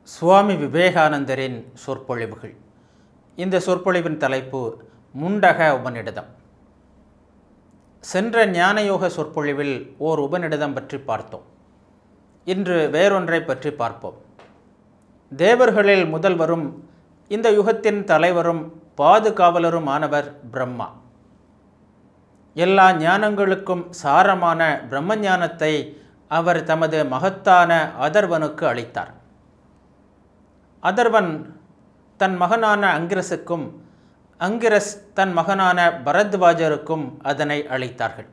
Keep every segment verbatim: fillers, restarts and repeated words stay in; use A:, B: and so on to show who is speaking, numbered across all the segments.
A: சுவாமி விவேகானந்தரின் சொற்பொழிவுகள். இந்த சொற்பொழிவின் தலைப்பு முண்டக உபநிடதம். சென்ற ஞானயோக சொற்பொழிவில் ஓர் உபநிடதம் பற்றி பார்த்தோம். இன்று வேறொன்றை பற்றி பார்ப்போம். தேவர்களில் முதல்வரும் இந்த யுகத்தின் தலைவரும் பாதுகாவலருமானவர் பிரம்மா. எல்லா ஞானங்களுக்கும் சாரமான பிரம்ம ஞானத்தை அவர் தமது மகத்தான அதர்வனுக்கு அளித்தார். அதர்வன் தன் மகனான அங்கிரசுக்கும், அங்கிரஸ் தன் மகனான பரத்வாஜருக்கும் அதனை அளித்தார்கள்.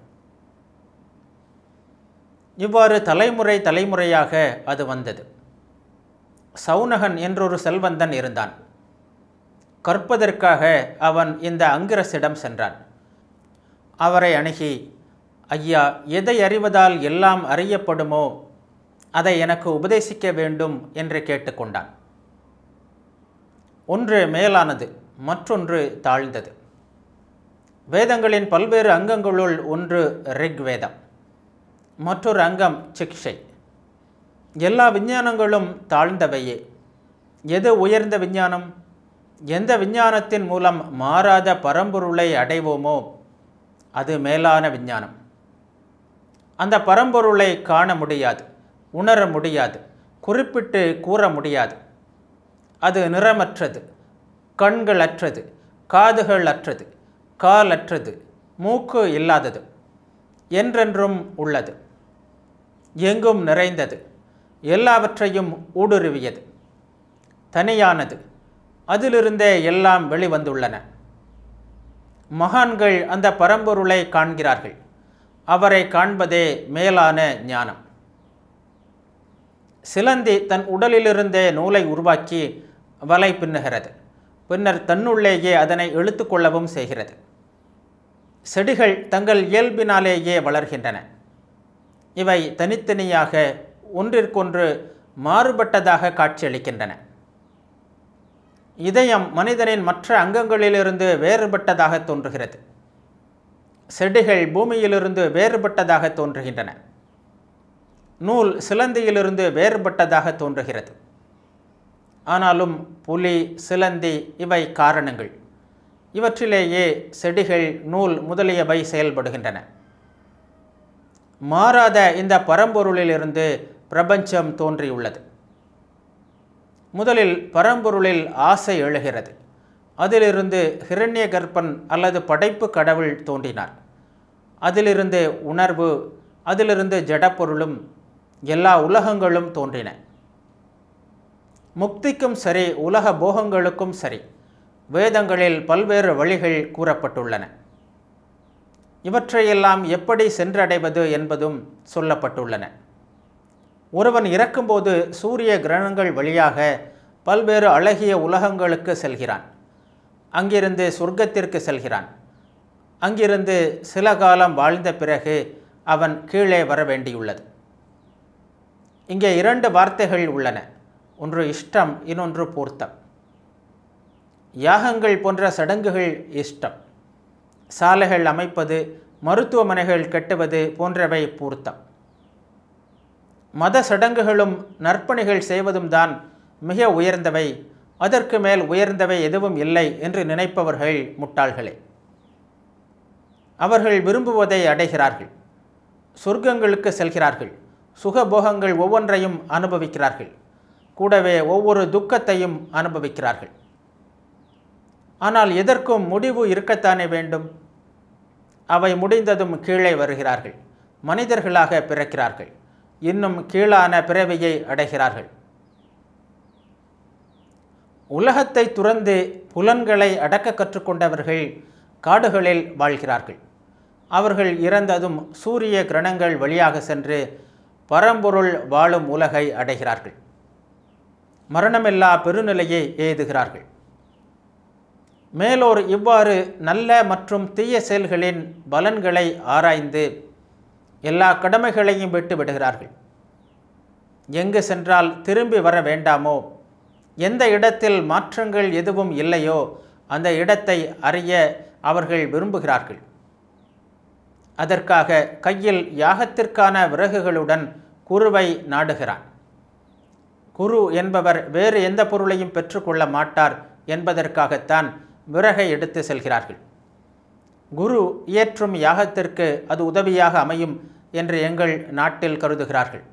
A: இவ்வாறு தலைமுறை தலைமுறையாக அது வந்தது. சௌனகன் என்றொரு செல்வந்தன் இருந்தான். கற்பதற்காக அவன் இந்த அங்கிரசிடம் சென்றான். அவரை அணுகி, ஐயா, எதை அறிவதால் எல்லாம் அறியப்படுமோ அதை எனக்கு உபதேசிக்க வேண்டும் என்று கேட்டுக்கொண்டான். ஒன்று மேலானது, மற்றொன்று தாழ்ந்தது. வேதங்களின் பல்வேறு அங்கங்களுள் ஒன்று ரிக் வேதம், மற்றொரு அங்கம் சிக்ஷை. எல்லா விஞ்ஞானங்களும் தாழ்ந்தவையே. எது உயர்ந்த விஞ்ஞானம்? எந்த விஞ்ஞானத்தின் மூலம் மாறாத பரம்பொருளை அடைவோமோ அது மேலான விஞ்ஞானம். அந்த பரம்பொருளை காண முடியாது, உணர முடியாது, குறிப்பிட்டு கூற முடியாது. அது நிறமற்றது, கண்கள் அற்றது, காதுகள் அற்றது, கால் அற்றது, மூக்கு இல்லாதது, என்றென்றும் உள்ளது, எங்கும் நிறைந்தது, எல்லாவற்றையும் ஊடுருவியது, தனியானது, அதிலிருந்தே எல்லாம் வெளிவந்துள்ளன. மகான்கள் அந்த பரம்பொருளை காண்கிறார்கள். அவரை காண்பதே மேலான ஞானம். சிலந்தி தன் உடலிலிருந்தே நூலை உருவாக்கி வலை பின்னுகிறது. பின்னர் தன்னுள்ளேயே அதனை இழுத்து கொள்ளவும் செய்கிறது. செடிகள் தங்கள் இயல்பினாலேயே வளர்கின்றன. இவை தனித்தனியாக ஒன்றிற்கொன்று மாறுபட்டதாக காட்சியளிக்கின்றன. இதயம் மனிதனின் மற்ற அங்கங்களிலிருந்து வேறுபட்டதாக தோன்றுகிறது. செடிகள் பூமியிலிருந்து வேறுபட்டதாக தோன்றுகின்றன. நூல் சிலந்தியிலிருந்து வேறுபட்டதாக தோன்றுகிறது. ஆனாலும் புலி, சிலந்தி இவை காரணங்கள். இவற்றிலேயே செடிகள், நூல் முதலியவை செயல்படுகின்றன. மாறாத இந்த பரம்பொருளிலிருந்து பிரபஞ்சம் தோன்றியுள்ளது. முதலில் பரம்பொருளில் ஆசை எழுகிறது. அதிலிருந்து ஹிரண்ய கர்ப்பன் அல்லது படைப்பு கடவுள் தோன்றினார். அதிலிருந்து உணர்வு, அதிலிருந்து ஜடப்பொருளும் எல்லா உலகங்களும் தோன்றின. முக்திக்கும் சரி, உலக போகங்களுக்கும் சரி, வேதங்களில் பல்வேறு வழிகள் கூறப்பட்டுள்ளன. இவற்றையெல்லாம் எப்படி சென்றடைவது என்பதும் சொல்லப்பட்டுள்ளன. ஒருவன் இறக்கும்போது சூரிய கிரகணங்கள் வழியாக பல்வேறு அழகிய உலகங்களுக்கு செல்கிறான். அங்கிருந்து சொர்க்கத்திற்கு செல்கிறான். அங்கிருந்து சில காலம் வாழ்ந்த பிறகு அவன் கீழே வர வேண்டியுள்ளது. இங்கே இரண்டு வார்த்தைகள் உள்ளன. ஒன்று இஷ்டம், இன்னொன்று பூர்த்தம். யாகங்கள் போன்ற சடங்குகள் இஷ்டம். சாலைகள் அமைப்பது, மருத்துவமனைகள் கட்டுவது போன்றவை பூர்த்தம். மத சடங்குகளும் நற்பணிகள் செய்வதும் தான் மிக உயர்ந்தவை. அதற்கு மேல் உயர்ந்தவை எதுவும் இல்லை என்று நினைப்பவர்கள் முட்டாள்களே. அவர்கள் விரும்புவதை அடைகிறார்கள். சொர்க்கங்களுக்கு செல்கிறார்கள். சுகபோகங்கள் ஒவ்வொன்றையும் அனுபவிக்கிறார்கள். கூடவே ஒவ்வொரு துக்கத்தையும் அனுபவிக்கிறார்கள். ஆனால் எதற்கும் முடிவு இருக்கத்தானே வேண்டும். அவை முடிந்ததும் கீழே வருகிறார்கள். மனிதர்களாக பிறக்கிறார்கள். இன்னும் கீழான பிறவியை அடைகிறார்கள். உலகத்தை துறந்து புலன்களை அடக்க கற்றுக்கொண்டவர்கள் காடுகளில் வாழ்கிறார்கள். அவர்கள் இறந்ததும் சூரிய கிரணங்கள் வழியாக சென்று பரம்பொருள் வாழும் உலகை அடைகிறார்கள். மரணமில்லா பெருநிலையை எய்துகிறார்கள். மேலோர் இவ்வாறு நல்ல மற்றும் தீய செயல்களின் பலன்களை ஆராய்ந்து எல்லா கடமைகளையும் விட்டு விடுகிறார்கள். எங்கு சென்றால் திரும்பி வர வேண்டாமோ, எந்த இடத்தில் மாற்றங்கள் எதுவும் இல்லையோ அந்த இடத்தை அறிய அவர்கள் விரும்புகிறார்கள். அதற்காக கையில் யாகத்திற்கான விறகுகளுடன் குருவை நாடுகிறான். குரு என்பவர் வேறு எந்த பொருளையும் பெற்றுக்கொள்ள மாட்டார் என்பதற்காகத்தான் விறகை எடுத்து செல்கிறார்கள். குரு இயற்றும் யாகத்திற்கு அது உதவியாக அமையும் என்று எங்கள் நாட்டில் கருதுகிறார்கள்.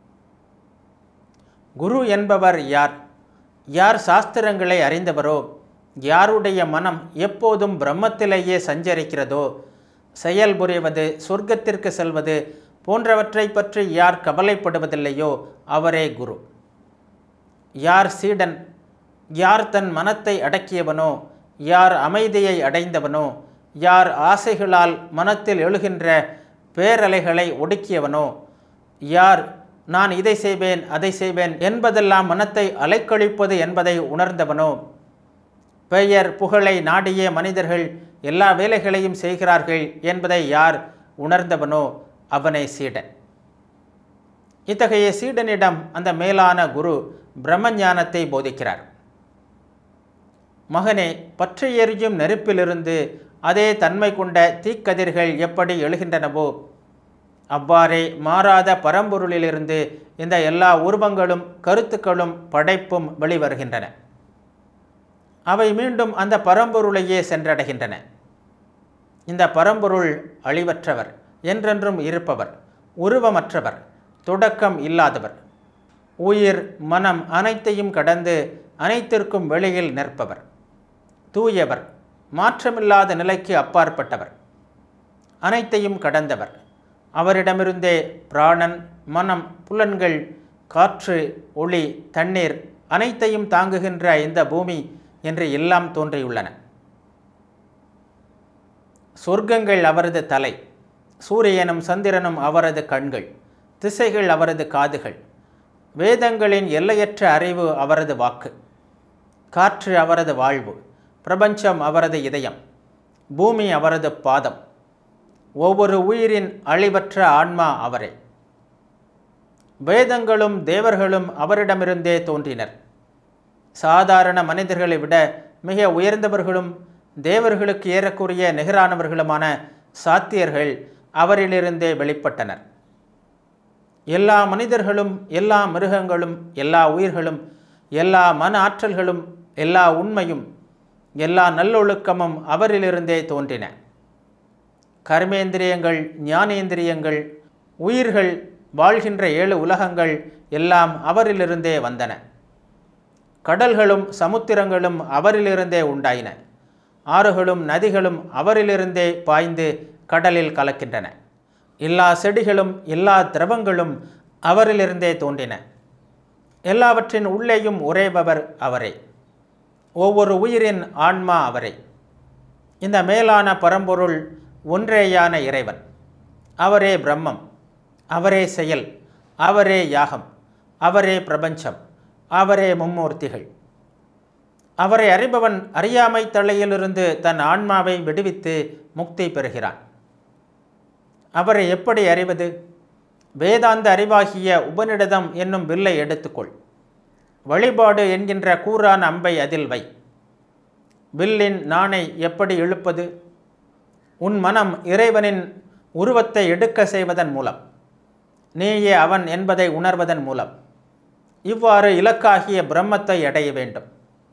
A: குரு என்பவர் யார்? யார் சாஸ்திரங்களை அறிந்தவரோ, யாருடைய மனம் எப்போதும் பிரம்மத்திலேயே சஞ்சரிக்கிறதோ, செயல் புரிவது, சொர்க்கத்திற்கு செல்வது போன்றவற்றை பற்றி யார் கவலைப்படுவதில்லையோ அவரே குரு. யார் சீடன்? யார் தன் மனத்தை அடக்கியவனோ, யார் அமைதியை அடைந்தவனோ, யார் ஆசைகளால் மனத்தில் எழுகின்ற பேரலைகளை ஒடுக்கியவனோ, யார் நான் இதை செய்வேன் அதை செய்வேன் என்பதெல்லாம் மனத்தை அலைக்கழிப்பது என்பதை உணர்ந்தவனோ, பெயர் புகழை நாடிய மனிதர்கள் எல்லா வேலைகளையும் செய்கிறார்கள் என்பதை யார் உணர்ந்தவனோ அவனை சீடன். இத்தகைய சீடனிடம் அந்த மேலான குரு பிரம்மஞானத்தை போதிக்கிறார். மகனே, பற்றி எரியும் நெருப்பிலிருந்து அதே தன்மை கொண்ட தீக்கதிர்கள் எப்படி எழுகின்றனவோ, அவ்வாறே மாறாத பரம்பொருளிலிருந்து இந்த எல்லா உருவங்களும் கருத்துக்களும் படைப்பும் வெளிவருகின்றன. அவை மீண்டும் அந்த பரம்பொருளையே சென்றடைகின்றன. இந்த பரம்பொருள் அழிவற்றவர், என்றென்றும் இருப்பவர், உருவமற்றவர், தொடக்கம் இல்லாதவர், உயிர் மனம் அனைத்தையும் கடந்து அனைத்திற்கும் வெளியில் நிற்பவர், தூயவர், மாற்றமில்லாத நிலைக்கு அப்பாற்பட்டவர், அனைத்தையும் கடந்தவர். அவரிடமிருந்தே பிராணன், மனம், புலன்கள், காற்று, ஒளி, தண்ணீர் அனைத்தையும் தாங்குகின்ற இந்த பூமி என்று எல்லாம் தோன்றியுள்ளன. சொர்க்கங்கள் அவரது தலை, சூரியனும் சந்திரனும் அவரது கண்கள், திசைகள் அவரது காதுகள், வேதங்களின் எல்லையற்ற அறிவு அவரது வாக்கு, காற்று அவரது வாழ்வு, பிரபஞ்சம் அவரது இதயம், பூமி அவரது பாதம், ஒவ்வொரு உயிரின் அழிவற்ற ஆன்மா அவரே. வேதங்களும் தேவர்களும் அவரிடமிருந்தே தோன்றினர். சாதாரண மனிதர்களை விட மிக உயர்ந்தவர்களும் தேவர்களுக்கு ஏறக்குரிய நிகரானவர்களுமான சாத்தியர்கள் அவரிலிருந்தே வெளிப்பட்டனர். எல்லா மனிதர்களும், எல்லா மிருகங்களும், எல்லா உயிர்களும், எல்லா மன ஆற்றல்களும், எல்லா உண்மையும், எல்லா நல்லொழுக்கமும் அவரிலிருந்தே தோன்றின. கர்மேந்திரியங்கள், ஞானேந்திரியங்கள், உயிர்கள் வாழ்கின்ற ஏழு உலகங்கள் எல்லாம் அவரிலிருந்தே வந்தன. கடல்களும் சமுத்திரங்களும் அவரிலிருந்தே உண்டாயின. ஆறுகளும் நதிகளும் அவரிலிருந்தே பாய்ந்து கடலில் கலக்கின்றன. எல்லா செடிகளும் எல்லா திரவங்களும் அவரிலிருந்தே தோன்றின. எல்லாவற்றின் உள்ளேயும் உறைபவர் அவரே. ஒவ்வொரு உயிரின் ஆன்மா அவரே. இந்த மேலான பரம்பொருள் ஒன்றேயான இறைவன். அவரே பிரம்மம், அவரே செயல், அவரே யாகம், அவரே பிரபஞ்சம், அவரே மும்மூர்த்திகள். அவரை அறிபவன் அறியாமை தலையிலிருந்து தன் ஆன்மாவை விடுவித்து முக்தி பெறுகிறான். அவரை எப்படி அறிவது? வேதாந்த அறிவாகிய உபநிடதம் என்னும் வில்லை எடுத்துக்கொள். வழிபாடு என்கின்ற கூரான அம்பை அதில் வை. வில்லின் நாணை எப்படி இழுப்பது? உன் மனம் இறைவனின் உருவத்தை எடுக்க செய்வதன் மூலம், நீயே அவன் என்பதை உணர்வதன் மூலம். இவ்வாறு இலக்காகிய பிரம்மத்தை அடைய வேண்டும்.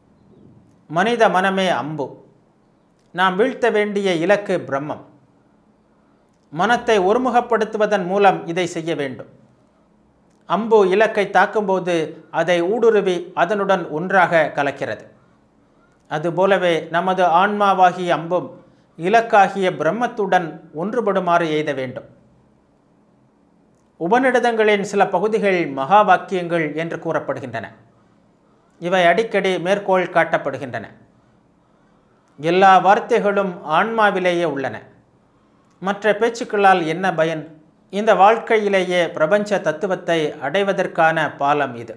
A: மனித மனமே அம்பு. நாம் வீழ்த்த வேண்டிய இலக்கு பிரம்மம். மனத்தை ஒருமுகப்படுத்துவதன் மூலம் இதை செய்ய வேண்டும். அம்பு இலக்கை தாக்கும்போது அதை ஊடுருவி அதனுடன் ஒன்றாக கலக்கிறது. அதுபோலவே நமது ஆன்மாவாகிய அம்பும் இலக்காகிய பிரம்மத்துடன் ஒன்றுபடுமாறு எய்த வேண்டும். உபநிடதங்களின் சில பகுதிகள் மகா வாக்கியங்கள் என்று கூறப்படுகின்றன. இவை அடிக்கடி மேற்கோள் காட்டப்படுகின்றன. எல்லா வார்த்தைகளும் ஆன்மாவிலேயே உள்ளன. மற்ற பேச்சுக்களால் என்ன பயன்? இந்த வாழ்க்கையிலேயே பிரபஞ்ச தத்துவத்தை அடைவதற்கான பாலம் இது.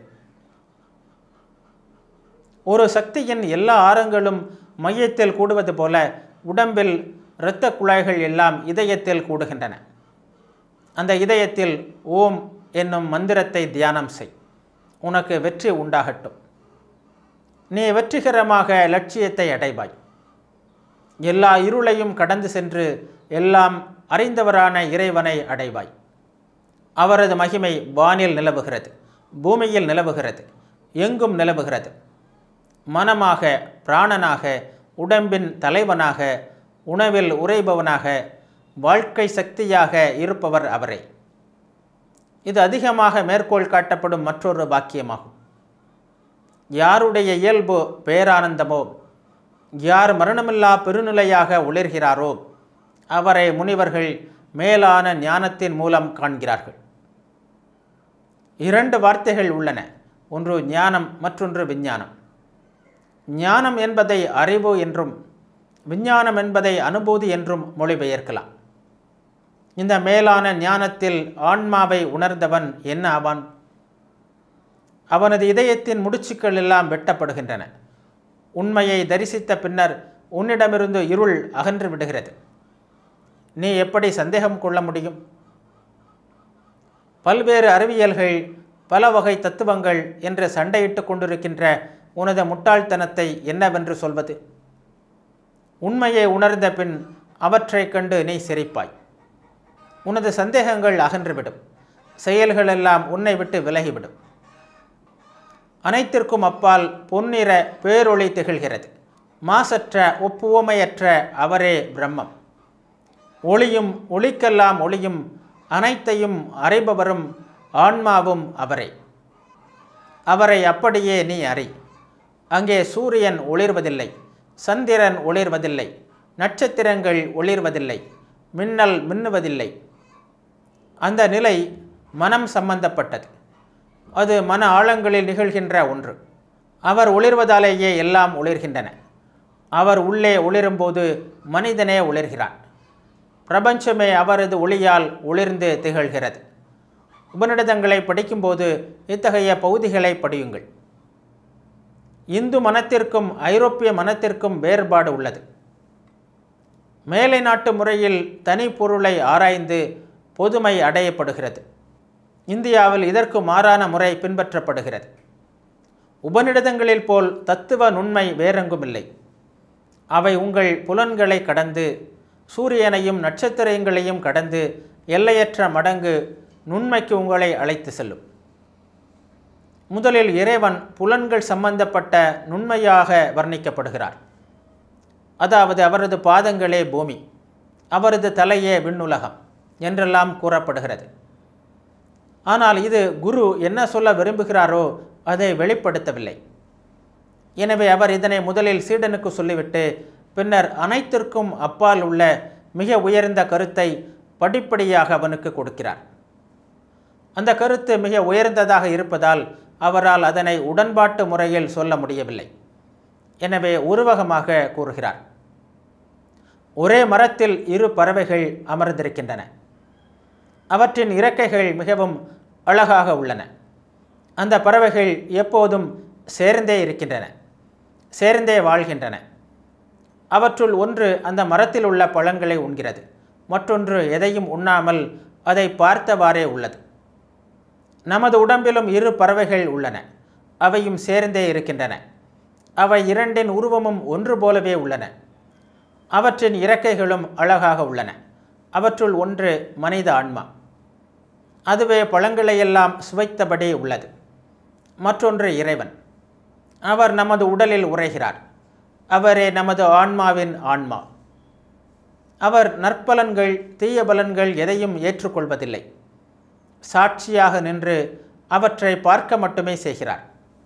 A: ஒரு சக்தியின் எல்லா ஆரங்களும் மையத்தில் கூடுவது போல உடம்பில் இரத்த குழாய்கள் எல்லாம் இதயத்தில் கூடுகின்றன. அந்த இதயத்தில் ஓம் என்னும் மந்திரத்தை தியானம் செய். உனக்கு வெற்றி உண்டாகட்டும். நீ வெற்றிகரமாக லட்சியத்தை அடைவாய். எல்லா இருளையும் கடந்து சென்று எல்லாம் அறிந்தவரான இறைவனை அடைவாய். அவரது மகிமை வானில் நிலவுகிறது, பூமியில் நிலவுகிறது, எங்கும் நிலவுகிறது. மனமாக, பிராணனாக, உடம்பின் தலைவனாக, உணவில் உறைபவனாக, வாழ்க்கை சக்தியாக இருப்பவர் அவரே. இது அதிகமாக மேற்கோள் காட்டப்படும் மற்றொரு வாக்கியமாகும். யாருடைய இயல்பு பேரானந்தமோ, யார் மரணமில்லா பெருநிலையாக ஒளிர்கிறாரோ அவரை முனிவர்கள் மேலான ஞானத்தின் மூலம் காண்கிறார்கள். இரண்டு வார்த்தைகள் உள்ளன, ஒன்று ஞானம், மற்றொன்று விஞ்ஞானம். ஞானம் என்பதை அறிவு என்றும் விஞ்ஞானம் என்பதை அனுபூதி என்றும் மொழிபெயர்க்கலாம். இந்த மேலான ஞானத்தில் ஆன்மாவை உணர்ந்தவன் என்ன ஆவான்? அவனது இதயத்தின் முடிச்சுக்கள் எல்லாம் வெட்டப்படுகின்றன. உண்மையை தரிசித்த பின்னர் உன்னிடமிருந்து இருள் அகன்று விடுகிறது. நீ எப்படி சந்தேகம் கொள்ள முடியும்? பல்வேறு அறிவியல்கள், பல வகை தத்துவங்கள் என்று சண்டையிட்டு கொண்டிருக்கின்ற உனது முட்டாள்தனத்தை என்னவென்று சொல்வது? உண்மையை உணர்ந்த பின் அவற்றை கண்டு நீ சிரிப்பாய். உனது சந்தேகங்கள் அகன்றுவிடும். செயல்களெல்லாம் உன்னை விட்டு விலகிவிடும். அனைத்திற்கும் அப்பால் பொன்னிற பேரொளி திகழ்கிறது. மாசற்ற ஒப்புவமையற்ற அவரே பிரம்மம். ஒளியும் ஒளிக்கெல்லாம் ஒளியும் அனைத்தையும் அறிபவரும் ஆன்மாவும் அவரே. அவரை அப்படியே நீ அறி. அங்கே சூரியன் ஒளிர்வதில்லை, சந்திரன் ஒளிர்வதில்லை, நட்சத்திரங்கள் ஒளிர்வதில்லை, மின்னல் மின்னுவதில்லை. அந்த நிலை மனம் சம்பந்தப்பட்டது. அது மன ஆழங்களில் நிகழ்கின்ற ஒன்று. அவர் ஒளிர்வதாலேயே எல்லாம் ஒளிர்கின்றன. அவர் உள்ளே ஒளிரும்போது மனிதனே ஒளிர்கிறான். பிரபஞ்சமே அவரது ஒளியால் ஒளிர்ந்து திகழ்கிறது. உபநிடதங்களை படிக்கும்போது இத்தகைய பகுதிகளை படியுங்கள். இந்து மனத்திற்கும் ஐரோப்பிய மனத்திற்கும் வேறுபாடு உள்ளது. மேலை நாட்டு முறையில் தனி பொருளை ஆராய்ந்து பொதுமை அடையப்படுகிறது. இந்தியாவில் இதற்கு மாறான முறை பின்பற்றப்படுகிறது. உபநிடதங்களில் போல் தத்துவ நுண்மை வேறெங்குமில்லை. அவை உங்கள் புலன்களை கடந்து, சூரியனையும் நட்சத்திரங்களையும் கடந்து எல்லையற்ற மடங்கு நுண்மைக்கு உங்களை அழைத்து செல்லும். முதலில் இறைவன் புலன்கள் சம்பந்தப்பட்ட நுண்மையாக வர்ணிக்கப்படுகிறார். அதாவது அவரது பாதங்களே பூமி, அவரது தலையே விண்ணுலகம் என்றெல்லாம் கூறப்படுகிறது. ஆனால் இது குரு என்ன சொல்ல விரும்புகிறாரோ அதை வெளிப்படுத்தவில்லை. எனவே அவர் இதனை முதலில் சீடனுக்கு சொல்லிவிட்டு பின்னர் அனைத்திற்கும் அப்பால் உள்ள மிக உயர்ந்த கருத்தை படிப்படியாக அவனுக்கு கொடுக்கிறார். அந்த கருத்து மிக உயர்ந்ததாக இருப்பதால் அவரால் அதனை உடன்பாட்டு முறையில் சொல்ல முடியவில்லை. எனவே உருவகமாக கூறுகிறார். ஒரே மரத்தில் இரு பறவைகள் அமர்ந்திருக்கின்றன. அவற்றின் இறக்கைகள் மிகவும் அழகாக உள்ளன. அந்த பறவைகள் எப்போதும் சேர்ந்தே இருக்கின்றன, சேர்ந்தே வாழ்கின்றன. அவற்றுள் ஒன்று அந்த மரத்தில் உள்ள பழங்களை உண்கிறது, மற்றொன்று எதையும் உண்ணாமல் அதை பார்த்தவாறே உள்ளது. நமது உடம்பிலும் இரு பறவைகள் உள்ளன. அவையும் சேர்ந்தே இருக்கின்றன. அவை இரண்டின் உருவமும் ஒன்று போலவே உள்ளன. அவற்றின் இறக்கைகளும் அழகாக உள்ளன. அவற்றுள் ஒன்று மனித ஆன்மா. அதுவே பழங்களையெல்லாம் சுவைத்தபடி உள்ளது. மற்றொன்று இறைவன். அவர் நமது உடலில் உறைகிறார். அவரே நமது ஆன்மாவின் ஆன்மா. அவர் நற்பலன்கள், தீய பலன்கள் எதையும் ஏற்றுக்கொள்வதில்லை. சாட்சியாக நின்று அவற்றை பார்க்க மட்டுமே செய்கிறார்.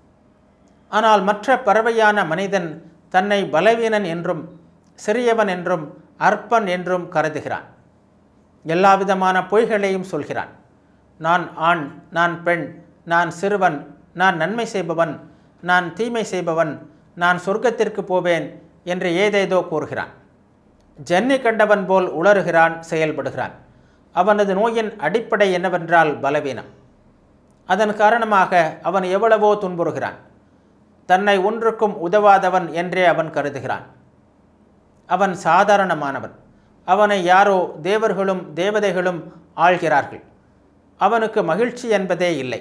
A: ஆனால் மற்ற பறவையான மனிதன் தன்னை பலவீனன் என்றும் சிறியவன் என்றும் அற்பன் என்றும் கருதுகிறான். எல்லாவிதமான பொய்களையும் சொல்கிறான். நான் ஆண், நான் பெண், நான் சிறுவன், நான் நன்மை செய்பவன், நான் தீமை செய்பவன், நான் சொர்க்கத்திற்கு போவேன் என்று ஏதேதோ கூறுகிறான். ஜன்னி கண்டவன் போல் உளறுகிறான், செயல்படுகிறான். அவனது நோயின் அடிப்படை என்னவென்றால் பலவீனம். அதன் காரணமாக அவன் எவ்வளவோ துன்புறுகிறான். தன்னை ஒன்றுக்கும் உதவாதவன் என்றே அவன் கருதுகிறான். அவன் சாதாரணமானவன். அவனை யாரோ தேவர்களும் தேவதைகளும் ஆள்கிறார்கள். அவனுக்கு மகிழ்ச்சி என்பதே இல்லை.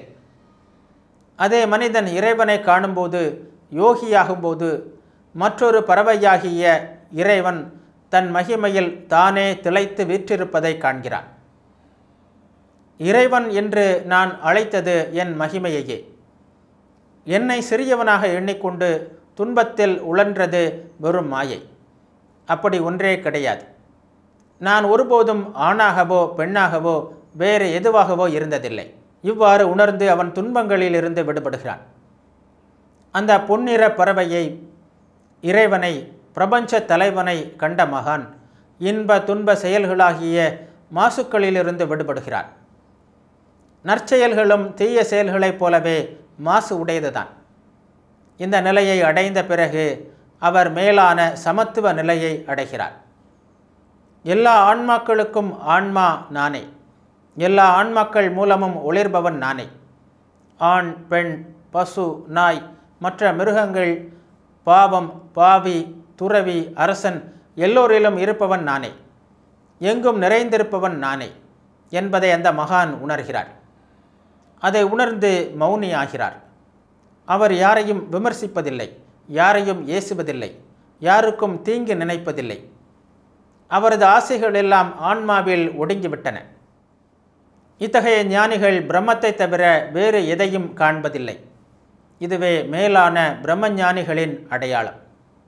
A: அதே மனிதன் இறைவனை காணும்போது, யோகியாகும்போது, மற்றொரு பறவையாகிய இறைவன் தன் மகிமையில் தானே திளைத்து வீற்றிருப்பதை காண்கிறான். இறைவன் என்று நான் அழைத்தது என் மகிமையையே. என்னை சிறியவனாக எண்ணிக்கொண்டு துன்பத்தில் உழன்றது வெறும் மாயை. அப்படி ஒன்றே கிடையாது. நான் ஒருபோதும் ஆணாகவோ பெண்ணாகவோ வேறு எதுவாகவோ இருந்ததில்லை. இவ்வாறு உணர்ந்து அவன் துன்பங்களிலிருந்து விடுபடுகிறான். அந்த பொன்னிற பறவையை, இறைவனை, பிரபஞ்ச தலைவனை கண்ட மகான் இன்ப துன்ப செயல்களாகிய மாசுக்களிலிருந்து விடுபடுகிறான். நற்செயல்களும் தீய செயல்களைப் போலவே மாசு உடையதுதான். இந்த நிலையை அடைந்த பிறகு அவர் மேலான சமத்துவ நிலையை அடைகிறார். எல்லா ஆன்மாக்களுக்கும் ஆன்மா நானே. எல்லா ஆன்மாக்கள் மூலமும் ஒளிர்பவன் நானே. ஆண், பெண், பசு, நாய், மற்ற மிருகங்கள், பாவம், பாவி, துறவி, அரசன் எல்லோரிலும் இருப்பவன் நானே. எங்கும் நிறைந்திருப்பவன் நானே என்பதை அந்த மகான் உணர்கிறார். அதை உணர்ந்து மௌனி ஆகிறார். அவர் யாரையும் விமர்சிப்பதில்லை, யாரையும் ஏசுவதில்லை, யாருக்கும் தீங்கு நினைப்பதில்லை. அவரது ஆசைகள் எல்லாம் ஆன்மாவில் ஒடுங்கிவிட்டன. இத்தகைய ஞானிகள் பிரம்மத்தை தவிர வேறு எதையும் காண்பதில்லை. இதுவே மேலான பிரம்மஞானிகளின் அடையாளம்.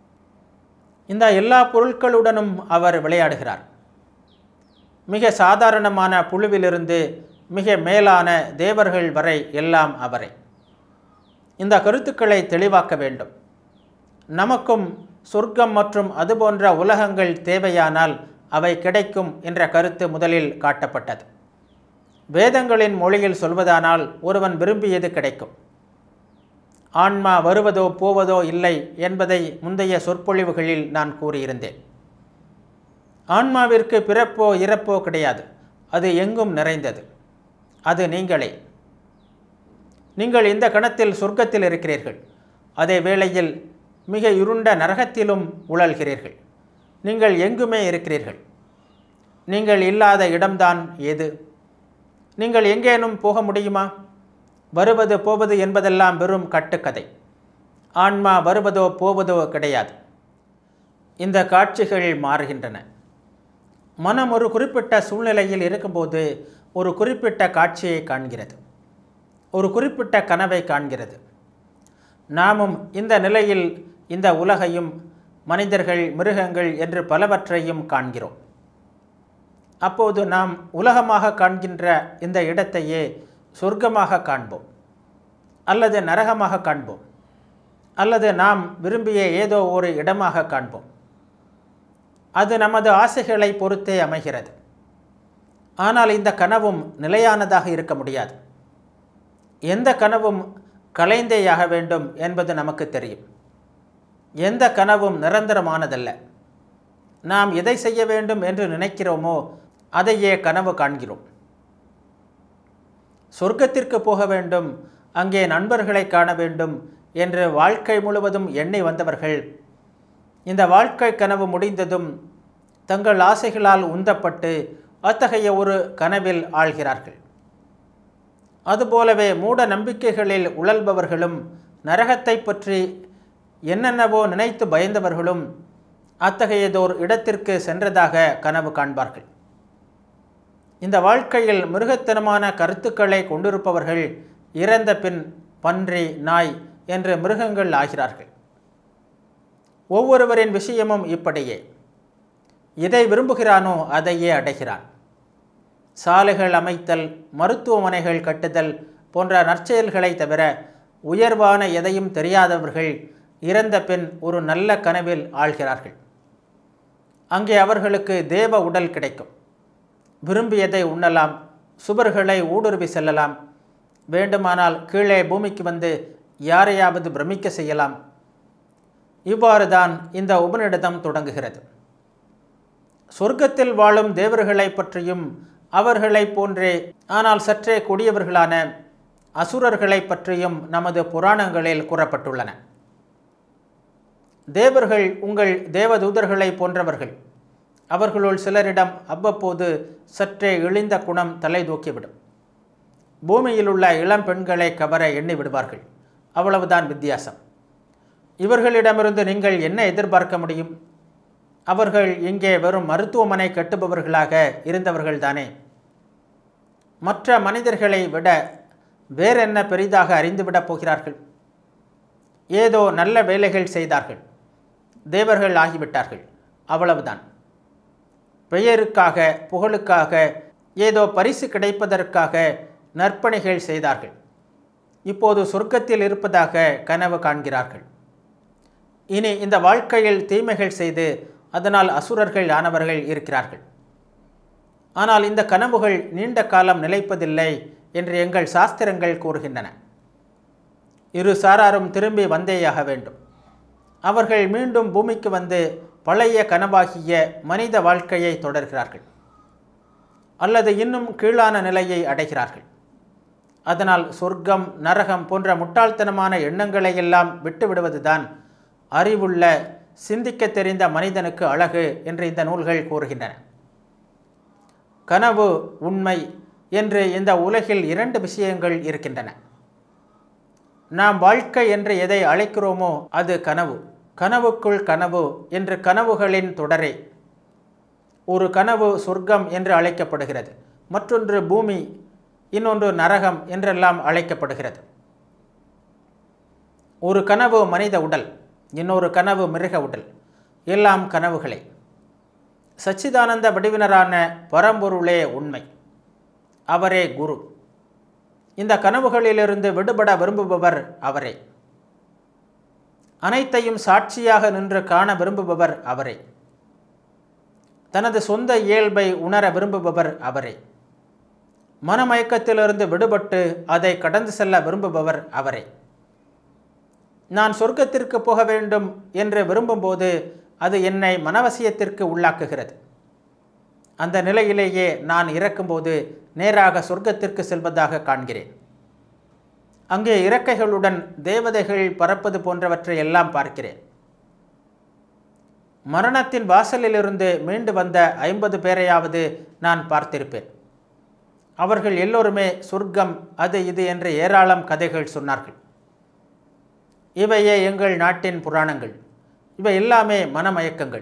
A: இந்த எல்லா பொருட்களுடனும் அவர் விளையாடுகிறார். மிக சாதாரணமான புழுவிலிருந்து மிக மேலான தேவர்கள் வரை எல்லாம் அவரே. இந்த கருத்துக்களை தெளிவாக்க வேண்டும். நமக்கும் சொர்க்கம் மற்றும் அதுபோன்ற உலகங்கள் தேவையானால் அவை கிடைக்கும் என்ற கருத்து முதலில் காட்டப்பட்டது. வேதங்களின் மொழியில் சொல்வதானால் ஒருவன் விரும்பியது கிடைக்கும். ஆன்மா வருவதோ போவதோ இல்லை என்பதை முந்தைய சொற்பொழிவுகளில் நான் கூறியிருந்தேன். ஆன்மாவிற்கு பிறப்போ இறப்போ கிடையாது. அது எங்கும் நிறைந்தது. அது நீங்களே. நீங்கள் இந்த கணத்தில் சொர்க்கத்தில் இருக்கிறீர்கள். அதே வேளையில் மிக இருண்ட நரகத்திலும் உழல்கிறீர்கள். நீங்கள் எங்குமே இருக்கிறீர்கள். நீங்கள் இல்லாத இடம்தான் ஏது? நீங்கள் எங்கேனும் போக முடியுமா? வருவது போவது என்பதெல்லாம் வெறும் கட்டுக்கதை. ஆன்மா வருவதோ போவதோ கிடையாது. இந்த காட்சிகள் மாறுகின்றன. மனம் ஒரு குறிப்பிட்ட சூழ்நிலையில் இருக்கும்போது ஒரு குறிப்பிட்ட காட்சியை காண்கிறது, ஒரு குறிப்பிட்ட கனவை காண்கிறது. நாமும் இந்த நிலையில் இந்த உலகையும் மனிதர்கள், மிருகங்கள் என்று பலவற்றையும் காண்கிறோம். அப்போது நாம் உலகமாக காண்கின்ற இந்த இடத்தையே சொர்க்கமாக காண்போம், அல்லது நரகமாக காண்போம், அல்லது நாம் விரும்பிய ஏதோ ஒரு இடமாக காண்போம். அது நமது ஆசைகளை பொறுத்தே அமைகிறது. ஆனால் இந்த கனவும் நிலையானதாக இருக்க முடியாது. எந்த கனவும் கலைந்தேயாக வேண்டும் என்பது நமக்கு தெரியும். எந்த கனவும் நிரந்தரமானதல்ல. நாம் எதை செய்ய வேண்டும் என்று நினைக்கிறோமோ அதையே கனவு காண்கிறோம். சொர்க்கத்திற்கு போக வேண்டும், அங்கே நண்பர்களை காண வேண்டும் என்று வாழ்க்கை முழுவதும் எண்ணி வந்தவர்கள் இந்த வாழ்க்கை கனவு முடிந்ததும் தங்கள் ஆசைகளால் உந்தப்பட்டு அத்தகைய ஒரு கனவில் ஆழ்கிறார்கள். அதுபோலவே மூட நம்பிக்கைகளில் உழல்பவர்களும் நரகத்தை பற்றி என்னென்னவோ நினைத்து பயந்தவர்களும் அத்தகையதோர் இடத்திற்கு சென்றதாக கனவு காண்பார்கள். இந்த வாழ்க்கையில் மிருகத்தனமான கருத்துக்களை கொண்டிருப்பவர்கள் இறந்த பின் பன்றி, நாய் என்று மிருகங்கள் ஆகிறார்கள். ஒவ்வொருவரின் விஷயமும் இப்படியே. எதை விரும்புகிறானோ அதையே அடைகிறான். சாலைகள் அமைத்தல், மருத்துவமனைகள் கட்டுதல் போன்ற நற்செயல்களை தவிர உயர்வான எதையும் தெரியாதவர்கள் இறந்த பின் ஒரு நல்ல கனவில் ஆழ்கிறார்கள். அங்கே அவர்களுக்கு தேவ உடல் கிடைக்கும். விரும்பியதை உண்ணலாம், சுவர்களை ஊடுருவி செல்லலாம், வேண்டுமானால் கீழே பூமிக்கு வந்து யாரையாவது பிரமிக்க செய்யலாம். இவ்வாறு தான் இந்த உபநிடதம் தொடங்குகிறது. சொர்க்கத்தில் வாழும் தேவர்களை பற்றியும் அவர்களை போன்றே ஆனால் சற்றே கொடியவர்களான அசுரர்களை பற்றியும் நமது புராணங்களில் கூறப்பட்டுள்ளன. தேவர்கள் உங்கள் தேவதூதர்களை போன்றவர்கள். அவர்களுள் சிலரிடம் அவ்வப்போது சற்றே இழிந்த குணம் தலை தூக்கிவிடும். பூமியில் உள்ள இளம் பெண்களை கவர எண்ணி விடுவார்கள். அவ்வளவுதான் வித்தியாசம். இவர்களிடமிருந்து நீங்கள் என்ன எதிர்பார்க்க முடியும்? அவர்கள் இங்கே வெறும் மருத்துவமனை கட்டுபவர்களாக இருந்தவர்கள்தானே. மற்ற மனிதர்களை விட வேறென்ன பெரிதாக அறிந்துவிடப் போகிறார்கள்? ஏதோ நல்ல வேலைகள் செய்தார்கள், தேவர்கள் ஆகிவிட்டார்கள், அவ்வளவுதான். பெயருக்காக, புகழுக்காக, ஏதோ பரிசு கிடைப்பதற்காக நற்பணிகள் செய்தார்கள். இப்போது சொர்க்கத்தில் இருப்பதாக கனவு காண்கிறார்கள். இனி இந்த வாழ்க்கையில் தீமைகள் செய்து அதனால் அசுரர்கள் ஆனவர்கள் இருக்கிறார்கள். ஆனால் இந்த கனவுகள் நீண்ட காலம் நிலைப்பதில்லை என்று எங்கள் சாஸ்திரங்கள் கூறுகின்றன. இரு சாராரும் திரும்பி வந்தேயாக வேண்டும். அவர்கள் மீண்டும் பூமிக்கு வந்து பழைய கனவாகிய மனித வாழ்க்கையை தொடர்கிறார்கள், அல்லது இன்னும் கீழான நிலையை அடைகிறார்கள். அதனால் சொர்க்கம், நரகம் போன்ற முட்டாள்தனமான எண்ணங்களை எல்லாம் விட்டுவிடுவதுதான் அறிவுள்ள, சிந்திக்க தெரிந்த மனிதனுக்கு அழகு என்று இந்த நூல்கள் கூறுகின்றன. கனவு, உண்மை என்று இந்த உலகில் இரண்டு விஷயங்கள் இருக்கின்றன. நாம் வாழ்க்கை என்று எதை அழைக்கிறோமோ அது கனவு. கனவுக்குள் கனவு என்று கனவுகளின் தொடரே. ஒரு கனவு சொர்க்கம் என்று அழைக்கப்படுகிறது, மற்றொன்று பூமி, இன்னொன்று நரகம் என்றெல்லாம் அழைக்கப்படுகிறது. ஒரு கனவு மனித உடல், இன்னொரு கனவு மிருக உடல், எல்லாம் கனவுகளே. சச்சிதானந்த வடிவினரான பரம்பொருளே உண்மை, அவரே குரு. இந்த கனவுகளிலிருந்து விடுபட விரும்புபவர் அவரே. அனைத்தையும் சாட்சியாக நின்று காண விரும்புபவர் அவரே. தனது சொந்த இயல்பை உணர விரும்புபவர் அவரே. மனமயக்கத்திலிருந்து விடுபட்டு அதை கடந்து செல்ல விரும்புபவர் அவரே. நான் சொர்க்கத்திற்கு போக வேண்டும் என்று விரும்பும்போது அது என்னை மனவசியத்திற்கு உள்ளாக்குகிறது. அந்த நிலையிலேயே நான் இறக்கும்போது நேராக சொர்க்கத்திற்கு செல்வதாக காண்கிறேன். அங்கே இறக்கைகளுடன் தேவதைகள் பறப்பது போன்றவற்றை எல்லாம் பார்க்கிறேன். மரணத்தின் வாசலிலிருந்து மீண்டு வந்த ஐம்பது பேரையாவது நான் பார்த்திருப்பேன். அவர்கள் எல்லோருமே சொர்க்கம், அது இது என்று ஏராளம் கதைகள் சொன்னார்கள். இவையே எங்கள் நாட்டின் புராணங்கள். இவை எல்லாமே மனமயக்கங்கள்.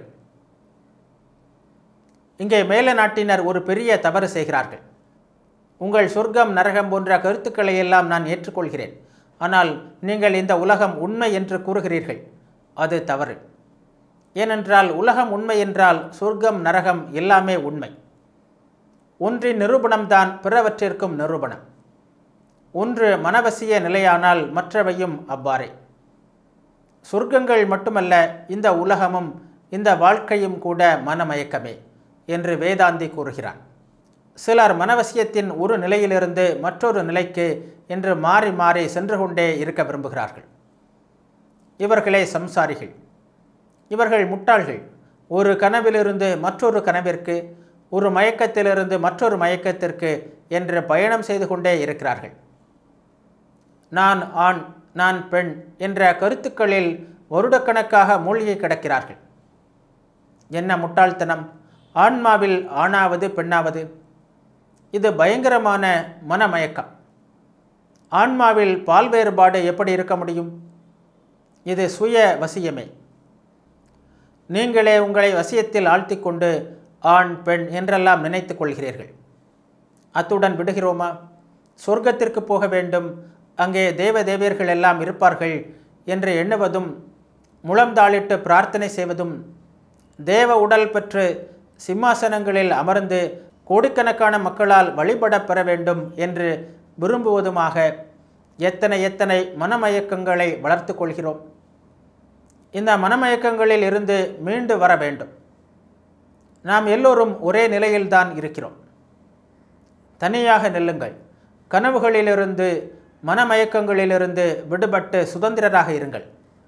A: இங்கே மேல நாட்டினர் ஒரு பெரிய தவறு செய்கிறார்கள். உங்கள் சொர்க்கம், நரகம் போன்ற கருத்துக்களை எல்லாம் நான் ஏற்றுக்கொள்கிறேன். ஆனால் நீங்கள் இந்த உலகம் உண்மை என்று கூறுகிறீர்கள். அது தவறு. ஏனென்றால் உலகம் உண்மை என்றால் சொர்க்கம், நரகம் எல்லாமே உண்மை. ஒன்றின் நிரூபணம்தான் பிறவற்றிற்கும் நிரூபணம். ஒன்று மனவசிய நிலையானால் மற்றவையும் அவ்வாறே. சொர்க்கங்கள் மட்டுமல்ல, இந்த உலகமும் இந்த வாழ்க்கையும் கூட மனமயக்கமே என்று வேதாந்தி கூறுகிறான். சிலர் மனவசியத்தின் ஒரு நிலையிலிருந்து மற்றொரு நிலைக்கு என்று மாறி மாறி சென்று கொண்டே இருக்க விரும்புகிறார்கள். இவர்களே சம்சாரிகள். இவர்கள் முட்டாள்கள். ஒரு கனவிலிருந்து மற்றொரு கனவிற்கு, ஒரு மயக்கத்திலிருந்து மற்றொரு மயக்கத்திற்கு என்று பயணம் செய்து கொண்டே இருக்கிறார்கள். நான் ஆண், நான் பெண் என்ற கருத்துக்களில் வருடக்கணக்காக மூழ்கி கிடக்கிறார்கள். என்ன முட்டாள்தனம்! ஆன்மாவில் ஆணாவது பெண்ணாவது, இது பயங்கரமான மனமயக்கம். ஆன்மாவில் பால் வேறுபாடு எப்படி இருக்க முடியும்? இது சுய வசியமே. நீங்களே உங்களை வசியத்தில் ஆழ்த்தி கொண்டு ஆண், பெண் என்றெல்லாம் நினைத்து கொள்கிறீர்கள். அத்துடன் விடுகிறோமா? சொர்க்கத்திற்கு போக வேண்டும், அங்கே தேவ தேவியர்கள் எல்லாம் இருப்பார்கள் என்று எண்ணுவதும், முழந்தாளிட்டு பிரார்த்தனை செய்வதும், தேவ உடல் பெற்று சிம்மாசனங்களில் அமர்ந்து கோடிக்கணக்கான மக்களால் வழிபட பெற வேண்டும் என்று விரும்புவதுமாக எத்தனை எத்தனை மனமயக்கங்களை வளர்த்து கொள்கிறோம். இந்த மனமயக்கங்களில் இருந்து மீண்டு வர வேண்டும். நாம் எல்லோரும் ஒரே நிலையில்தான் இருக்கிறோம். தனியாக நில்லுங்கள். கனவுகளிலிருந்து, மனமயக்கங்களிலிருந்து விடுபட்டு சுதந்திரராக இருங்கள்.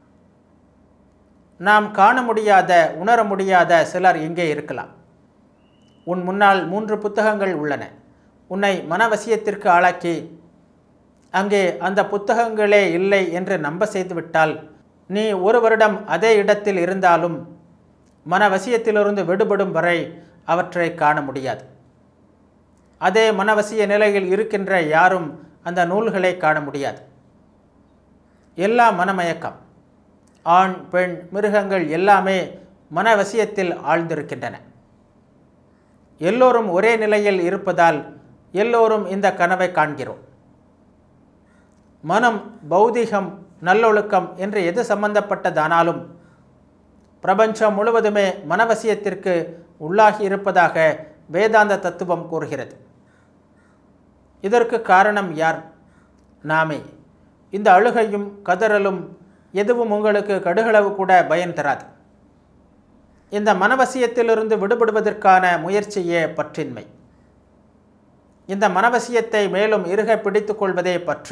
A: நாம் காண முடியாத, உணர முடியாத சிலர் இங்கே இருக்கலாம். உன் முன்னால் மூன்று புத்தகங்கள் உள்ளன. உன்னை மனவசியத்திற்கு ஆளாக்கி அங்கே அந்த புத்தகங்களே இல்லை என்று நம்ப செய்துவிட்டால் நீ ஒரு வருடம் அதே இடத்தில் இருந்தாலும் மனவசியத்திலிருந்து விடுபடும் வரை அவற்றை காண முடியாது. அதே மனவசிய நிலையில் இருக்கின்ற யாரும் அந்த நூல்களை காண முடியாது. எல்லாம் மனமயக்கம். ஆண், பெண், மிருகங்கள் எல்லாமே மனவசியத்தில் ஆழ்ந்திருக்கின்றன. எல்லோரும் ஒரே நிலையில் இருப்பதால் எல்லோரும் இந்த கனவை காண்கிறோம். மனம் பௌதிகம் நல்லொழுக்கம் என்று எது சம்பந்தப்பட்டதானாலும் பிரபஞ்சம் முழுவதுமே மனவசியத்திற்கு உள்ளாகி இருப்பதாக வேதாந்த தத்துவம் கூறுகிறது. இதற்கு காரணம் யார்? நாமே. இந்த அழுகையும் கதறலும் எதுவும் உங்களுக்கு கடுகளவு கூட பயன் தராது. இந்த மனவசியத்திலிருந்து விடுபடுவதற்கான முயற்சியே பற்றின்மை. இந்த மனவசியத்தை மேலும் இறுக பிடித்து கொள்வதே பற்று.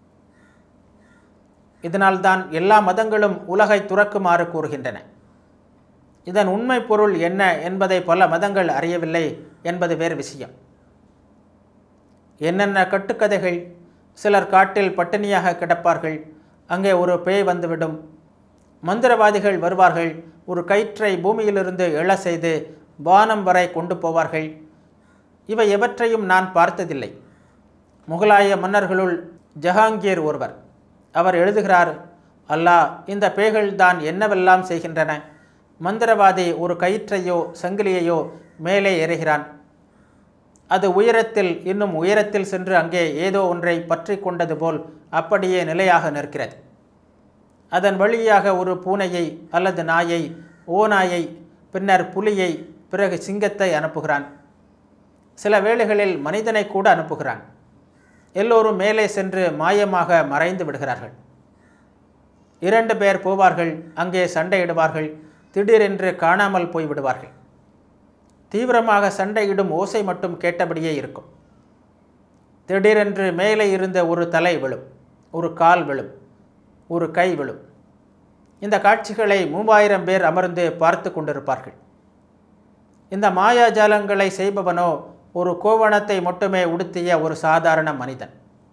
A: இதனால்தான் எல்லா மதங்களும் உலகை துறக்குமாறு கூறுகின்றன. இதன் உண்மை பொருள் என்ன என்பதை பல மதங்கள் அறியவில்லை என்பது வேறு விஷயம். என்னென்ன கட்டுக்கதைகள்! சிலர் காட்டில் பட்டினியாக கிடப்பார்கள், அங்கே ஒரு பேய் வந்துவிடும். மந்திரவாதிகள் வருவார்கள், ஒரு கயிற்றை பூமியிலிருந்து எழ செய்து வானம் வரை கொண்டு போவார்கள். இவை எவற்றையும் நான் பார்த்ததில்லை. முகலாய மன்னர்களுள் ஜஹாங்கீர் ஒருவர். அவர் எழுதுகிறார், அல்லாஹ், இந்த பேய்கள் தான் என்னவெல்லாம் செய்கின்றன. மந்திரவாதி ஒரு கயிற்றையோ சங்கிலியையோ மேலே ஏறுகிறான். அது உயரத்தில் இன்னும் உயரத்தில் சென்று அங்கே ஏதோ ஒன்றை பற்றி கொண்டது போல் அப்படியே நிலையாக நிற்கிறது. அதன் வழியாக ஒரு பூனையை அல்லது நாயை, ஓநாயை, பின்னர் புலியை, பிறகு சிங்கத்தை அனுப்புகிறான். சில வேளைகளில் மனிதனை கூட அனுப்புகிறான். எல்லோரும் மேலே சென்று மாயமாக மறைந்து விடுகிறார்கள். இரண்டு பேர் போவார்கள், அங்கே சண்டையிடுவார்கள், திடீரென்று காணாமல் போய்விடுவார்கள். தீவிரமாக சண்டையிடும் ஓசை மட்டும் கேட்டபடியே இருக்கும். திடீரென்று மேலே இருந்த ஒரு தலை விழும், ஒரு கால் விழும், ஒரு கை விழும். இந்த காட்சிகளை மூவாயிரம் பேர் அமர்ந்து பார்த்து கொண்டிருப்பார்கள். இந்த மாயாஜாலங்களை செய்பவனோ ஒரு கோவணத்தை மட்டுமே உடுத்திய ஒரு சாதாரண மனிதன்.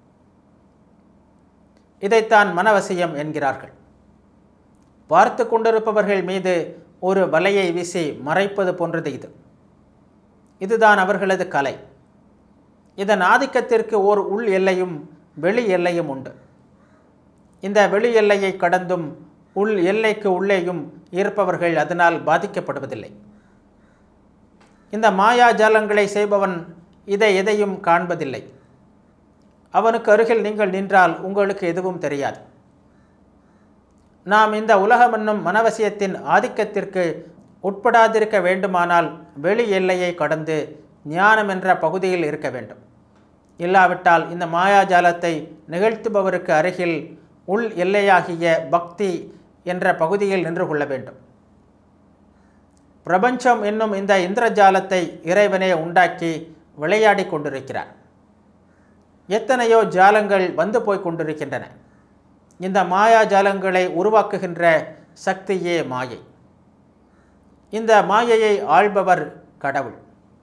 A: இதைத்தான் மனவசியம் என்கிறார்கள். பார்த்து கொண்டிருப்பவர்கள் மீது ஒரு வலையை வீசி மறைப்பது போன்றது இது. இதுதான் அவர்களது கலை. இதன் ஆதிக்கத்திற்கு ஓர் உள் எல்லையும் வெளி எல்லையும் உண்டு. இந்த வெளி எல்லையை கடந்தும் உள் எல்லைக்கு உள்ளேயும் இருப்பவர்கள் அதனால் பாதிக்கப்படுவதில்லை. இந்த மாயாஜாலங்களை செய்பவன் இதை எதையும் காண்பதில்லை. அவனுக்கு அருகில் நீங்கள் நின்றால் உங்களுக்கு எதுவும் தெரியாது. நாம் இந்த உலகமென்னும் மனவசியத்தின் ஆதிக்கத்திற்கு உட்படாதிருக்க வேண்டுமானால் வெளி எல்லையை கடந்து ஞானம் என்ற பகுதியில் இருக்க வேண்டும். இல்லாவிட்டால் இந்த மாயாஜாலத்தை நிகழ்த்துபவருக்கு அருகில் உள் எல்லையாகிய பக்தி என்ற பகுதியில் நின்று கொள்ள வேண்டும். பிரபஞ்சம் என்னும் இந்த இந்திரஜாலத்தை இறைவனே உண்டாக்கி விளையாடி கொண்டிருக்கிறார். எத்தனையோ ஜாலங்கள் வந்து போய் கொண்டிருக்கின்றன. இந்த மாயாஜாலங்களை உருவாக்குகின்ற சக்தியே மாயை. இந்த மாயையை ஆள்பவர் கடவுள்.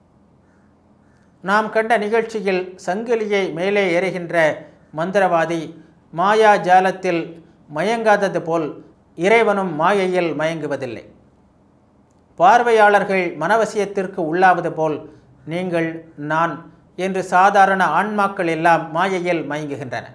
A: நாம் கண்ட நிகழ்ச்சியில் சங்கிலியை மேலே ஏறுகின்ற மந்திரவாதி மாயாஜாலத்தில் மயங்காதது போல் இறைவனும் மாயையில் மயங்குவதில்லை. பார்வையாளர்கள் மனவசியத்திற்கு உள்ளாவது போல் நீங்கள், நான் என்று சாதாரண ஆன்மாக்கள் எல்லாம் மாயையில் மயங்குகின்றன.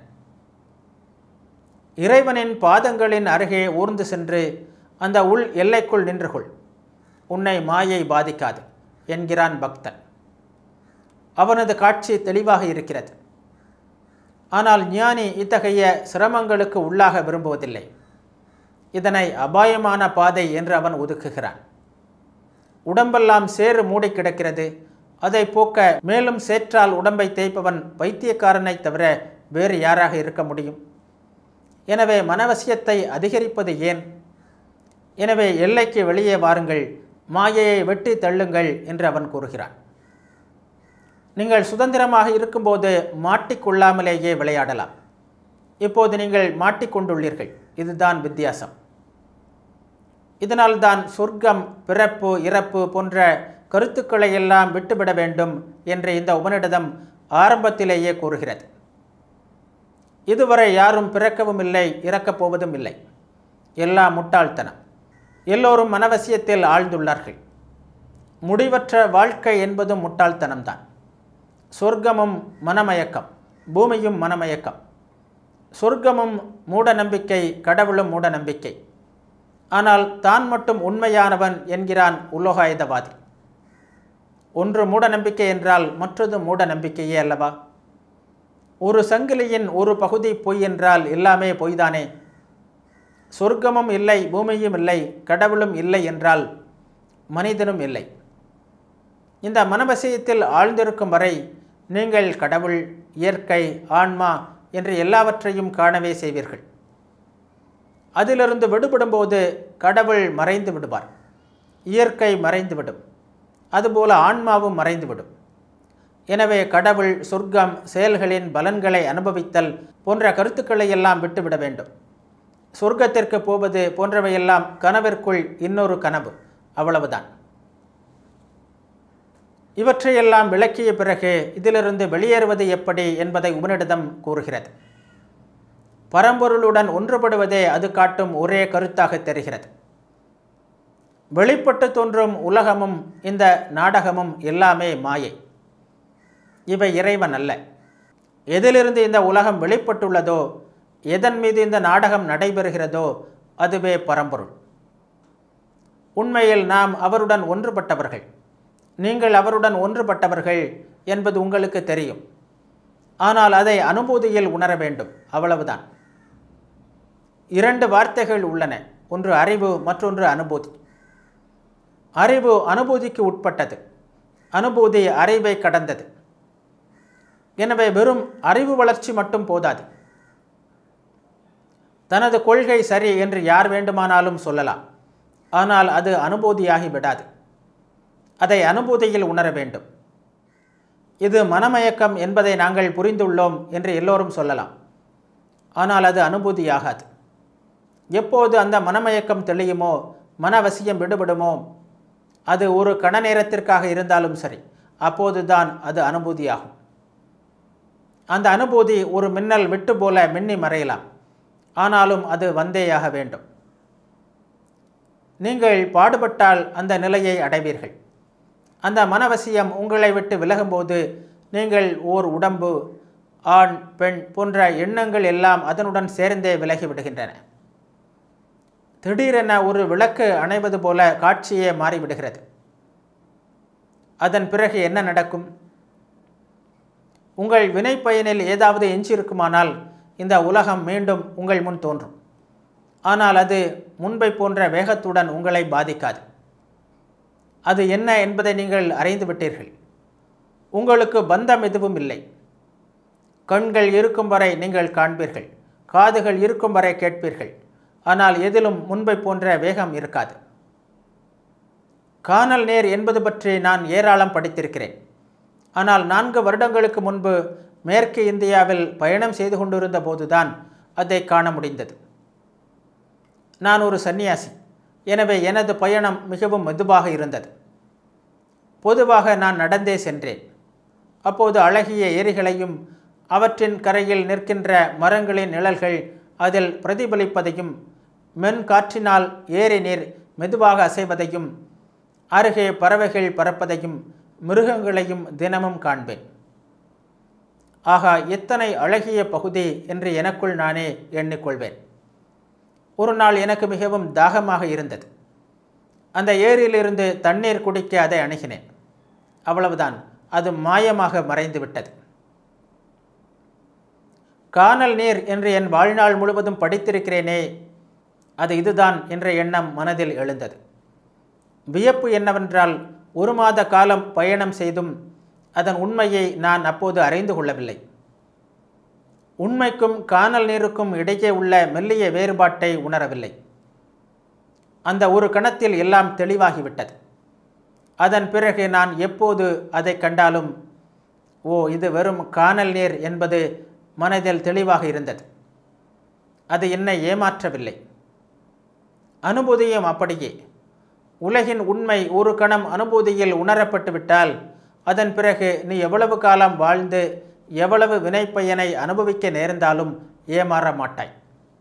A: இறைவனின் பாதங்களின் அருகே ஊர்ந்து சென்று அந்த உள் எல்லைக்குள் நின்று கொள், உன்னை மாயை பாதிக்காது என்கிறான் பக்தன். அவனது காட்சி தெளிவாக இருக்கிறது. ஆனால் ஞானி இத்தகைய சிரமங்களுக்கு உள்ளாக விரும்புவதில்லை. இதனை அபாயமான பாதை என்று அவன் ஒதுக்குகிறான். உடம்பெல்லாம் சேறு மூடி கிடக்கிறது, அதை போக்க மேலும் சேற்றால் உடம்பை தேய்ப்பவன் பைத்தியக்காரனை தவிர வேறு யாராக இருக்க முடியும்? எனவே மனவசியத்தை அதிகரிப்பது ஏன்? எனவே எல்லைக்கு வெளியே வாருங்கள், மாயையை வெட்டி தள்ளுங்கள் என்று அவன் கூறுகிறான். நீங்கள் சுதந்திரமாக இருக்கும்போது மாட்டிக்கொள்ளாமலேயே விளையாடலாம். இப்போது நீங்கள் மாட்டிக்கொண்டுள்ளீர்கள். இதுதான் வித்தியாசம். இதனால்தான் சொர்க்கம், பிறப்பு, இறப்பு போன்ற கருத்துக்களை எல்லாம் விட்டுவிட வேண்டும் என்று இந்த உபநிடதம் ஆரம்பத்திலேயே கூறுகிறது. இதுவரை யாரும் பிறக்கவும் இல்லை, இறக்கப் போவதும் இல்லை. எல்லாம் முட்டாள்தனம். எல்லோரும் மனவசியத்தில் ஆழ்ந்துள்ளார்கள். முடிவற்ற வாழ்க்கை என்பதும் முட்டாள்தனம்தான். சொர்க்கமும் மனமயக்கம், பூமியும் மனமயக்கம். சொர்க்கமும் மூட நம்பிக்கை, கடவுளும் மூட நம்பிக்கை. ஆனால் தான் மட்டும் உண்மையானவன் என்கிறான் உலோகாயுதவாதி. ஒன்று மூட நம்பிக்கை என்றால் மற்றொரு மூட நம்பிக்கையே அல்லவா? ஒரு சங்கிலியின் ஒரு பகுதி பொய் என்றால் எல்லாமே பொய்தானே. சொர்க்கமும் இல்லை, பூமியும் இல்லை, கடவுளும் இல்லை என்றால் மனிதனும் இல்லை. இந்த மனவசியத்தில் ஆழ்ந்திருக்கும் வரை நீங்கள் கடவுள், இயற்கை, ஆன்மா என்று எல்லாவற்றையும் காணவே செய்வீர்கள். அதிலிருந்து விடுபடும்போது கடவுள் மறைந்து விடுவார், இயற்கை மறைந்துவிடும், அதுபோல ஆன்மாவும் மறைந்துவிடும். எனவே கடவுள், சொர்க்கம், செயல்களின் பலன்களை அனுபவித்தல் போன்ற கருத்துக்களை எல்லாம் விட்டுவிட வேண்டும். சொர்க்கத்திற்கு போவது போன்றவையெல்லாம் கனவிற்குள் இன்னொரு கனவு, அவ்வளவுதான். இவற்றையெல்லாம் விளக்கிய பிறகு இதிலிருந்து வெளியேறுவது எப்படி என்பதை உபநிடதம் கூறுகிறது. பரம்பொருளுடன் ஒன்றுபடுவதே அது காட்டும் ஒரே கருத்தாக தெரிகிறது. வெளிப்பட்டு தோன்றும் உலகமும் இந்த நாடகமும் எல்லாமே மாயை, இவை இறைவன் அல்ல. எதிலிருந்து இந்த உலகம் வெளிப்பட்டுள்ளதோ, எதன் மீது இந்த நாடகம் நடைபெறுகிறதோ அதுவே பரம்பொருள். உண்மையில் நாம் அவருடன் ஒன்றுபட்டவர்கள், நீங்கள் அவருடன் ஒன்றுபட்டவர்கள் என்பது உங்களுக்கு தெரியும். ஆனால் அதை அனுபூதியில் உணர வேண்டும், அவ்வளவுதான். இரண்டு வார்த்தைகள் உள்ளன, ஒன்று அறிவு, மற்றொன்று அனுபூதி. அறிவு அனுபூதிக்கு உட்பட்டது, அனுபூதி அறிவை கடந்தது. எனவே வெறும் அறிவு வளர்ச்சி மட்டும் போதாது. தனது கொள்கை சரி என்று யார் வேண்டுமானாலும் சொல்லலாம், ஆனால் அது அனுபூதியாகி விடாது. அதை அனுபூதியில் உணர வேண்டும். இது மனமயக்கம் என்பதை நாங்கள் புரிந்துள்ளோம் என்று எல்லோரும் சொல்லலாம், ஆனால் அது அனுபூதியாகாது. எப்போது அந்த மனமயக்கம் தெளியுமோ, மனவசியம் விடுபடுமோ, அது ஒரு கண நேரத்திற்காக இருந்தாலும் சரி, அப்போதுதான் அது அனுபூதியாகும். அந்த அனுபூதி ஒரு மின்னல் விட்டு போல மின்னி மறையலாம், ஆனாலும் அது வந்தேயாக வேண்டும். நீங்கள் பாடுபட்டால் அந்த நிலையை அடைவீர்கள். அந்த மனவசியம் உங்களை விட்டு விலகும்போது நீங்கள் ஓர் உடம்பு, ஆண், பெண் போன்ற எண்ணங்கள் எல்லாம் அதனுடன் சேர்ந்தே விலகிவிடுகின்றன. திடீரென ஒரு விளக்கு அணைவது போல காட்சியே மாறிவிடுகிறது. அதன் பிறகு என்ன நடக்கும்? உங்கள் வினை பயனில் ஏதாவது எஞ்சியிருக்குமானால் இந்த உலகம் மீண்டும் உங்கள் முன் தோன்றும். ஆனால் அது முன்பை போன்ற வேகத்துடன் உங்களை பாதிக்காது. அது என்ன என்பதை நீங்கள் அறிந்து விட்டீர்கள். உங்களுக்கு பந்தம் எதுவும் இல்லை. கண்கள் இருக்கும் வரை நீங்கள் காண்பீர்கள், காதுகள் இருக்கும் வரை கேட்பீர்கள். ஆனால் எதிலும் முன்பை போன்ற வேகம் இருக்காது. கானல் நேர் என்பது பற்றி நான் ஏராளம் படித்திருக்கிறேன். ஆனால் நான்கு வருடங்களுக்கு முன்பு மேற்கு இந்தியாவில் பயணம் செய்து கொண்டிருந்த போதுதான் அதை காண முடிந்தது. நான் ஒரு சன்னியாசி, எனவே எனது பயணம் மிகவும் மெதுவாக இருந்தது. பொதுவாக நான் நடந்தே சென்றேன். அப்போது அழகிய ஏரிகளையும் அவற்றின் கரையில் நிற்கின்ற மரங்களின் நிழல்கள் அதில் பிரதிபலிப்பதையும், மென் காற்றினால் ஏரி நீர் மெதுவாக அசைவதையும், அருகே பறவைகள் பறப்பதையும், மிருகங்களையும் தினமும் காண்பேன். ஆகா, எத்தனை அழகிய பகுதி என்று எனக்குள் நானே எண்ணிக்கொள்வேன். ஒரு நாள் எனக்கு மிகவும் தாகமாக இருந்தது. அந்த ஏரியிலிருந்து தண்ணீர் குடிக்க அதை அணுகினேன். அவ்வளவுதான், அது மாயமாக மறைந்து விட்டது. கானல் நீர் என்று என் வாழ்நாள் முழுவதும் படித்திருக்கிறேனே, அது இதுதான் என்ற எண்ணம் மனதில் எழுந்தது. வியப்பு என்னவென்றால், ஒரு மாத காலம் பயணம் செய்தும் அதன் உண்மையை நான் அப்போது அறிந்து கொள்ளவில்லை. உண்மைக்கும் கானல் நீருக்கும் இடையே உள்ள மெல்லிய வேறுபாட்டை உணரவில்லை. அந்த ஒரு கணத்தில் எல்லாம் தெளிவாகிவிட்டது. அதன் பிறகு நான் எப்போது அதை கண்டாலும், ஓ, இது வெறும் கானல் நீர் என்பது மனதில் தெளிவாக இருந்தது. அது என்னை ஏமாற்றவில்லை. அனுபூதியும் அப்படியே. உலகின் உண்மை ஒரு கணம் அனுபூதியில் உணரப்பட்டு விட்டால் அதன் பிறகு நீ எவ்வளவு காலம் வாழ்ந்து எவ்வளவு வினைப்பயனை அனுபவிக்க நேர்ந்தாலும் ஏமாற மாட்டாய்.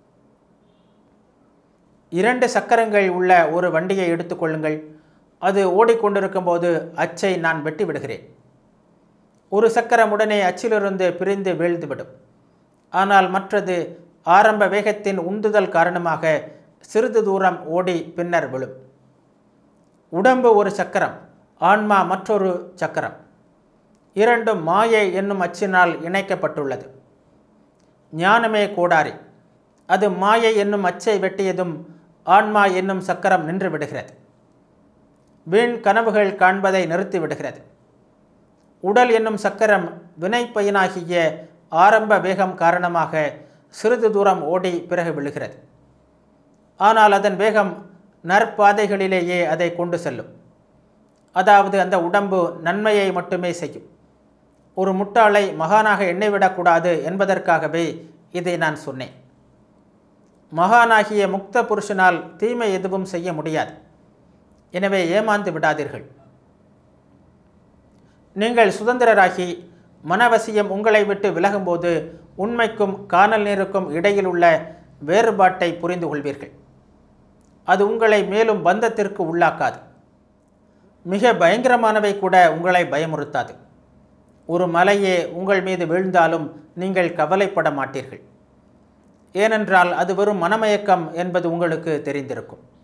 A: இரண்டு சக்கரங்கள் உள்ள ஒரு வண்டியை எடுத்துக்கொள்ளுங்கள். அது ஓடிக்கொண்டிருக்கும் போது அச்சை நான் வெட்டி விடுகிறேன். ஒரு சக்கரம் உடனே அச்சிலிருந்து பிரிந்து வீழ்ந்துவிடும். ஆனால் மற்றது ஆரம்ப வேகத்தின் உந்துதல் காரணமாக சிறிது தூரம் ஓடி பின்னர் விழும். உடம்பு ஒரு சக்கரம், ஆன்மா மற்றொரு சக்கரம். இரண்டும் மாயை என்னும் அச்சினால் இணைக்கப்பட்டுள்ளது. ஞானமே கோடாரி. அது மாயை என்னும் அச்சை வெட்டியதும் ஆன்மா என்னும் சக்கரம் நின்று விடுகிறது. வீண் கனவுகள் காண்பதை நிறுத்தி விடுகிறது. உடல் என்னும் சக்கரம் வினைப்பயனாகிய ஆரம்ப வேகம் காரணமாக சிறிது தூரம் ஓடி பிறகு விழுகிறது. ஆனால் அதன் வேகம் நற்பாதைகளிலேயே அதை கொண்டு செல்லும். அதாவது அந்த உடம்பு நன்மையை மட்டுமே செய்யும். ஒரு முட்டாளை மகானாக எண்ணிவிடக்கூடாது என்பதற்காகவே இதை நான் சொன்னேன். மகானாகிய முக்த புருஷனால் தீமை எதுவும் செய்ய முடியாது. எனவே ஏமாந்து விடாதீர்கள். நீங்கள் சுதந்திரராகி மனவசியம் உங்களை விட்டு விலகும்போது உண்மைக்கும் காணல் நீருக்கும் இடையில் உள்ள வேறுபாட்டை புரிந்து கொள்வீர்கள். அது உங்களை மேலும் பந்தத்திற்கு உள்ளாக்காது. மிக பயங்கரமானவை கூட உங்களை பயமுறுத்தாது. ஒரு மலையே உங்கள் மீது வீழ்ந்தாலும் நீங்கள் கவலைப்பட மாட்டீர்கள். ஏனென்றால் அது வெறும் மனமயக்கம் என்பது உங்களுக்கு தெரிந்திருக்கும்.